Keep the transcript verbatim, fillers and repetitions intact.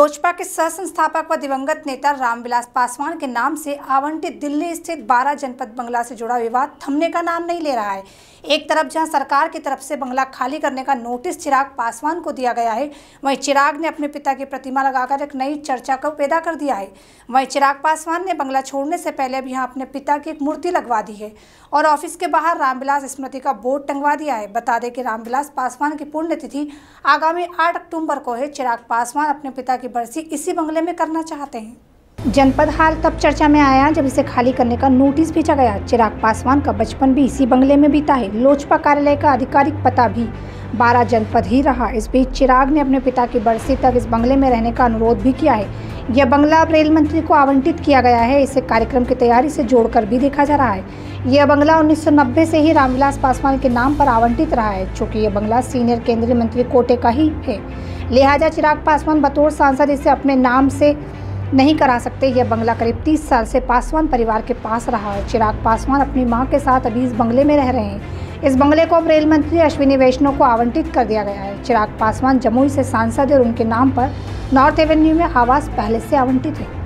लोजपा के सह संस्थापक व दिवंगत नेता रामविलास पासवान के नाम से आवंटित दिल्ली स्थित बारह जनपद बंगला से जुड़ा विवाद थमने का नाम नहीं ले रहा है। एक तरफ जहां सरकार की तरफ से बंगला खाली करने का नोटिस चिराग पासवान को दिया गया है, वहीं चिराग ने अपने पिता की प्रतिमा लगाकर एक नई चर्चा को पैदा कर दिया है। वहीं चिराग पासवान ने बंगला छोड़ने से पहले भी यहां अपने पिता की एक मूर्ति लगवा दी है और ऑफिस के बाहर रामविलास स्मृति का बोर्ड टंगवा दिया है। बता दें कि रामविलास पासवान की पुण्यतिथि आगामी आठ अक्टूबर को है। चिराग पासवान अपने पिता की बरसी इसी बंगले में करना चाहते हैं। जनपद हाल तब चर्चा में आया जब इसे खाली करने का नोटिस भेजा गया। चिराग पासवान का बचपन भी इसी बंगले में बीता है। लोजपा कार्यालय का आधिकारिक पता भी बारह जनपद ही रहा। इस बीच चिराग ने अपने पिता की बरसी तक इस बंगले में रहने का अनुरोध भी किया है। यह बंगला अब रेल मंत्री को आवंटित किया गया है। इसे कार्यक्रम की तैयारी से जोड़कर भी देखा जा रहा है। यह बंगला उन्नीस सौ नब्बे से ही रामविलास पासवान के नाम पर आवंटित रहा है। चूँकि यह बंगला सीनियर केंद्रीय मंत्री कोटे का ही है, लिहाजा चिराग पासवान बतौर सांसद इसे अपने नाम से नहीं करा सकते। यह बंगला करीब तीस साल से पासवान परिवार के पास रहा है। चिराग पासवान अपनी मां के साथ अभी इस बंगले में रह रहे हैं। इस बंगले को अब रेल मंत्री अश्विनी वैष्णव को आवंटित कर दिया गया है। चिराग पासवान जमुई से सांसद और उनके नाम पर नॉर्थ एवेन्यू में आवास पहले से आवंटित है।